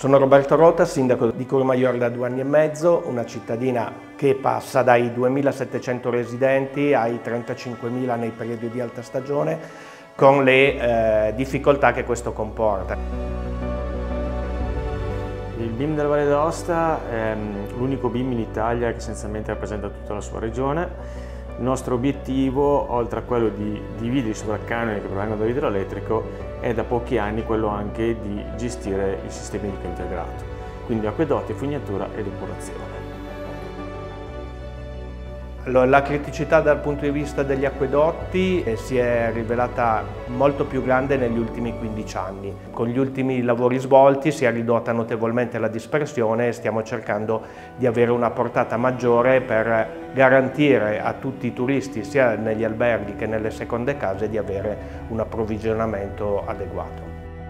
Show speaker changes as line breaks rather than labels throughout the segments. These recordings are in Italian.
Sono Roberto Rota, sindaco di Courmayeur da 2 anni e mezzo, una cittadina che passa dai 2.700 residenti ai 35.000 nei periodi di alta stagione, con le difficoltà che questo comporta.
Il BIM della Valle d'Aosta è l'unico BIM in Italia che essenzialmente rappresenta tutta la sua regione. Il nostro obiettivo, oltre a quello di dividere i sovraccanoni che provengono dall'idroelettrico, è da pochi anni quello anche di gestire i sistemi di integrato, quindi acquedotti, fognatura ed epurazione.
Allora, la criticità dal punto di vista degli acquedotti si è rivelata molto più grande negli ultimi 15 anni. Con gli ultimi lavori svolti si è ridotta notevolmente la dispersione e stiamo cercando di avere una portata maggiore per garantire a tutti i turisti, sia negli alberghi che nelle seconde case, di avere un approvvigionamento adeguato.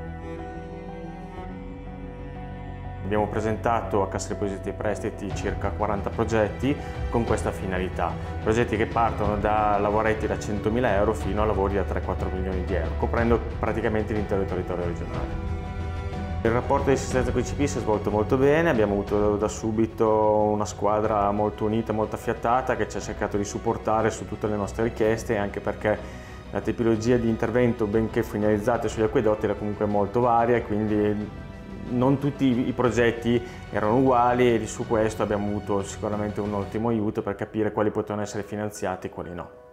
Abbiamo presentato a Cassa Depositi e Prestiti circa 40 progetti con questa finalità, progetti che partono da lavoretti da 100.000 euro fino a lavori da 3-4 milioni di euro, coprendo praticamente l'intero territorio regionale. Il rapporto di assistenza con i CP si è svolto molto bene, abbiamo avuto da subito una squadra molto unita, molto affiatata, che ci ha cercato di supportare su tutte le nostre richieste, anche perché la tipologia di intervento, benché finalizzata sugli acquedotti, era comunque molto varia e quindi non tutti i progetti erano uguali, e su questo abbiamo avuto sicuramente un ottimo aiuto per capire quali potevano essere finanziati e quali no.